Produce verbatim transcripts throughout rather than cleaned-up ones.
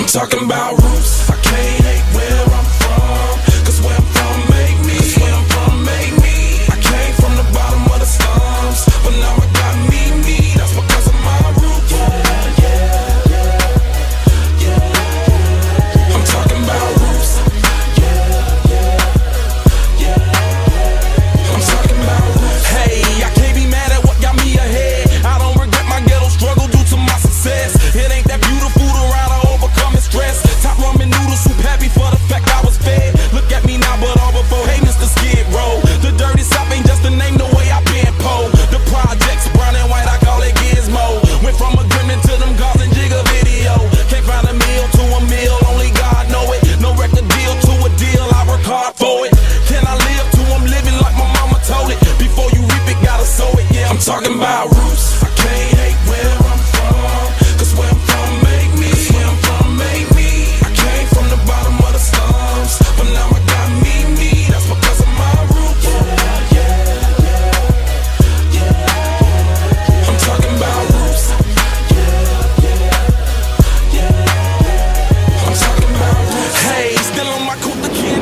I'm talking about roots. I can't hate where I'm from, cause where I'm from make me. Cause where I'm from make me. I came from the bottom of the slums, but now I got me, me. That's because of my roots. Yeah, yeah, yeah, yeah. I'm talking about roots. Yeah, yeah, yeah. I'm talking about roots. Hey, I can't be mad at what got me ahead. I don't regret my ghetto struggle due to my success. It ain't that beautiful to ride or overcome stress. Top ramen noodle soup, happy for the fact I was fed. Look at me now, but all before, hey, Mister Skid Row. The dirty South ain't just the name, the way I been po. The projects, brown and white, I call it Gizmo. Went from a gremlin to them gauze and jigger video. Can't find a meal to a meal, only God know it. No record deal to a deal, I work hard for it. Can I live to I'm living like my mama told it? Before you reap it, gotta sow it, yeah, I'm talking about roots. I can't hate where I'm from, cause where I'm from make me. Cause where I'm from make me. I came from the bottom of the slums, but now I got me, me. That's because of my roots. Yeah, yeah, yeah, yeah. I'm talking about roots. Yeah, yeah, yeah. I'm talking about roots. Hey, still on my cool, the kid.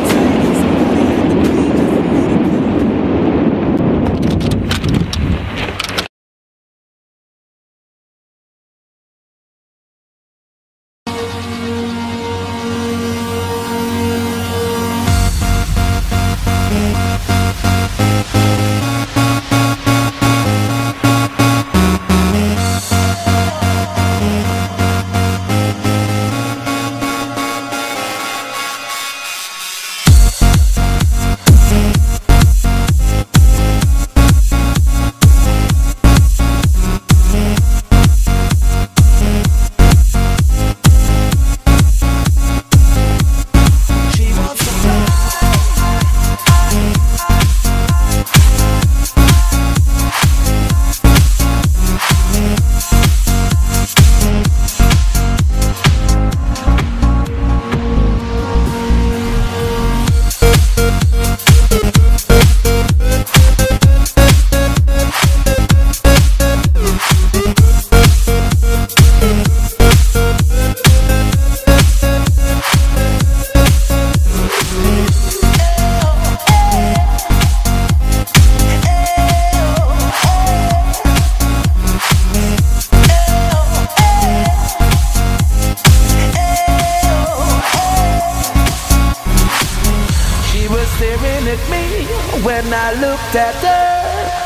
Staring at me when I looked at her.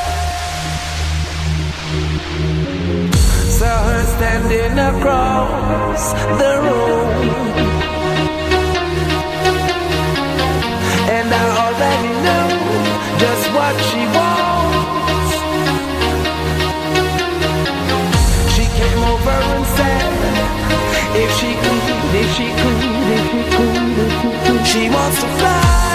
Saw her standing across the room, and I already knew just what she wants. She came over and said, if she could, if she could, if she could, if she could, she wants to fly.